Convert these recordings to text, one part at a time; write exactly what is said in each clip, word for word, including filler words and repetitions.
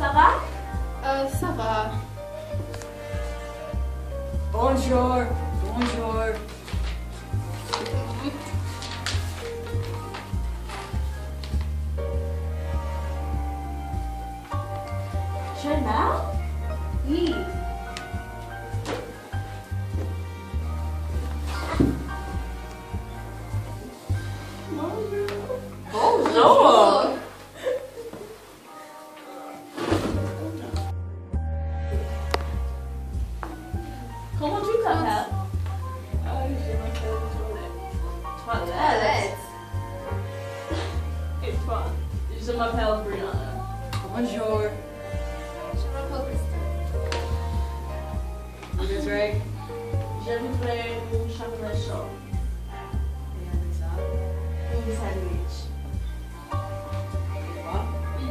ça va? Euh, ça va. Bonjour, bonjour. Tu es mal? Oui. Bonjour. Comment tu t'appelles? Ah, je m'appelle Toilette. Toilette. Et toi? Je m'appelle Brianna. Bonjour. Je m'appelle Christine. Vous êtes right? Je voudrais un chocolat chaud. Et avec ça? Un sandwich. Et toi?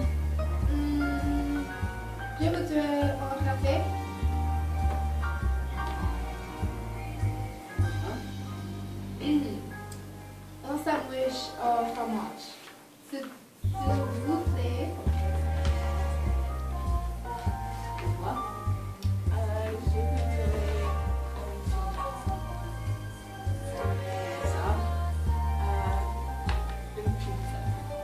Hmm, je voudrais un café. Un sandwich au fromage. S'il s'il vous plaît. Et toi? Euh, je voudrais Et ça? euh, une pizza.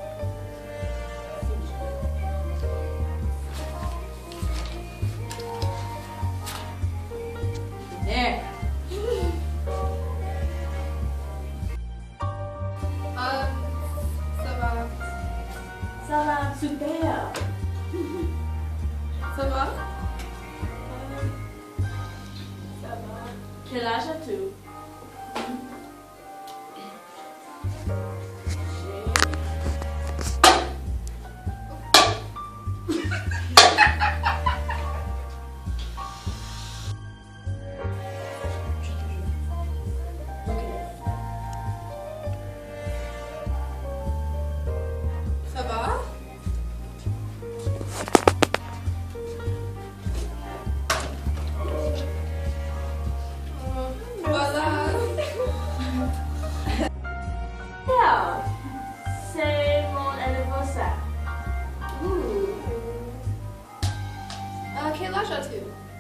There. Euh, ça va. Ça va super. Ça va? Ça va. Quel âge as-tu? Ça va? Euh, Voilà. Yeah. C'est mon anniversaire. Ouh. Euh, quel âge as-tu?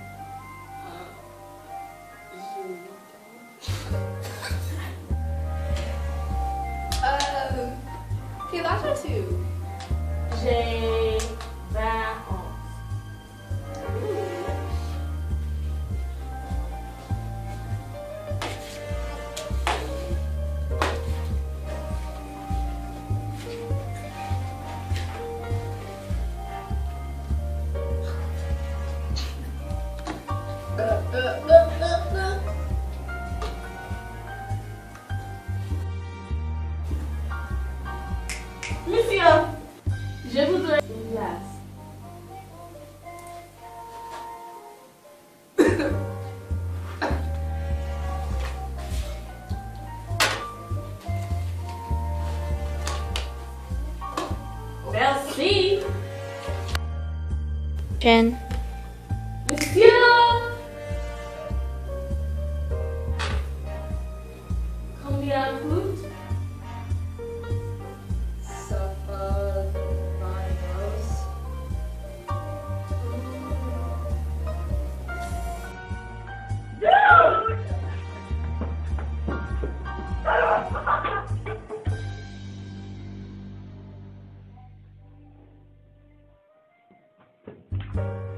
Euh, quel âge as-tu? J'ai vingt ans. Monsieur, je voudrais une glace. Merci. Jen. Monsieur. Combien coûte? Ça va vingt euros. Merci.